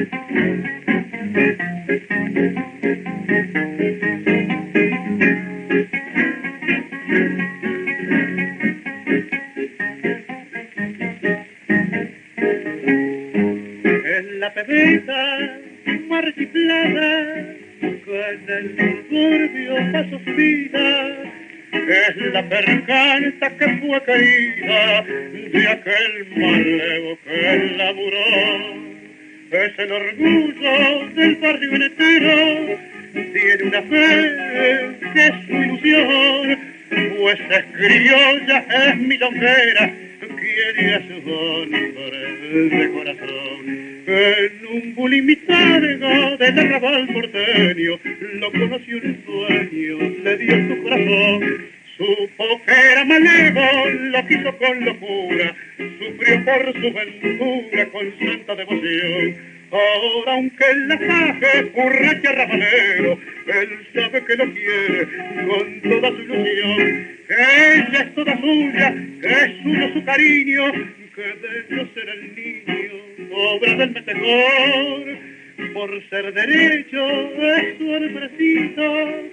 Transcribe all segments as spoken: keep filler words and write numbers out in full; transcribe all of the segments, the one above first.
En la pebeta marchiflada con el suburbio paso su vida, es la percanta que fue caída de aquel malevo que laburó. Es el orgullo del barrio entero, tiene una fe que es su ilusión, pues es criolla, es milonguera, quiere a su hombre de corazón. En un bulimitario del arrabal porteño, lo conoció en un sueño, le dio su corazón. Supo que era malevo, lo quiso con locura, sufrió por su ventura con santa devoción. Ahora aunque en la calle currache arrabalero, él sabe que lo quiere con toda su ilusión. Ella es toda suya, que es suyo su cariño, que de ellos será el niño, obra del mejor. Por ser derecho es su hombrecito,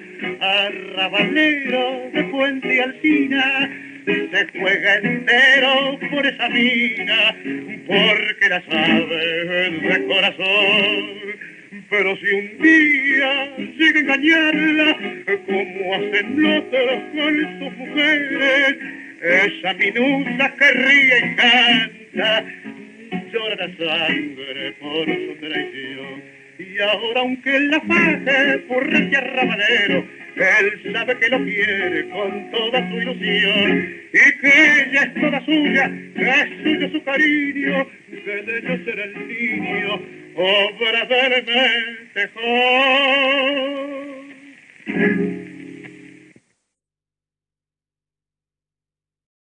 arrabalero de Puente y Alsina, se juega entero por esa mina, porque la sabe de corazón. Pero si un día llega a engañarla, como hacen otros con sus mujeres, esa minuta que ríe y canta, llora la sangre por su traición. Y ahora aunque la faje por y arrabalero, él sabe que lo quiere con toda su ilusión, y que ella es toda suya, que es suyo su cariño, que de ellos será el niño, obra del mejor.